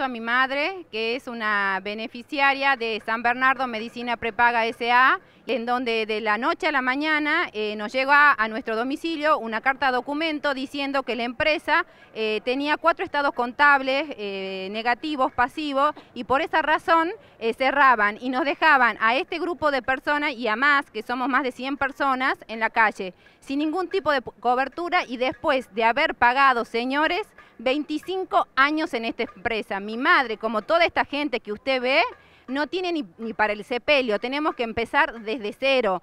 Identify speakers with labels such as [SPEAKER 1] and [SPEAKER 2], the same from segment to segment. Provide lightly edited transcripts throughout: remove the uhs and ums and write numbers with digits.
[SPEAKER 1] a mi madre, que es una beneficiaria de San Bernardo Medicina Prepaga S.A., en donde de la noche a la mañana nos llega a nuestro domicilio una carta documento diciendo que la empresa tenía 4 estados contables negativos, pasivos, y por esa razón cerraban y nos dejaban a este grupo de personas y a más, que somos más de 100 personas, en la calle, sin ningún tipo de cobertura, y después de haber pagado, señores, 25 años en esta empresa. Mi madre, como toda esta gente que usted ve, no tiene ni para el sepelio. Tenemos que empezar desde cero.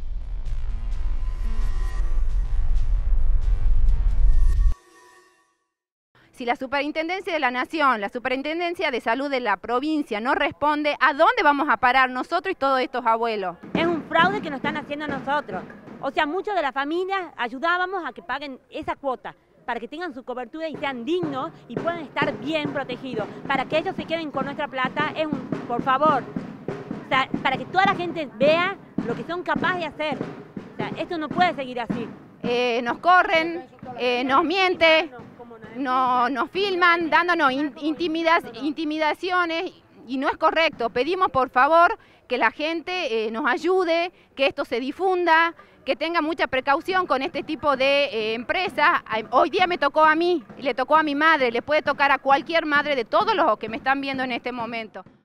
[SPEAKER 1] Si la Superintendencia de la Nación, la Superintendencia de Salud de la provincia no responde, ¿a dónde vamos a parar nosotros y todos estos abuelos?
[SPEAKER 2] Es un fraude que nos están haciendo nosotros. O sea, muchos de las familias ayudábamos a que paguen esa cuota, para que tengan su cobertura y sean dignos y puedan estar bien protegidos. Para que ellos se queden con nuestra plata, por favor, o sea, para que toda la gente vea lo que son capaces de hacer. O sea, esto no puede seguir así.
[SPEAKER 1] Nos corren, nos mienten, nos filman, dándonos intimidaciones, y no es correcto. Pedimos por favor que la gente nos ayude, que esto se difunda, que tenga mucha precaución con este tipo de empresas. Hoy día me tocó a mí, le tocó a mi madre, le puede tocar a cualquier madre de todos los que me están viendo en este momento.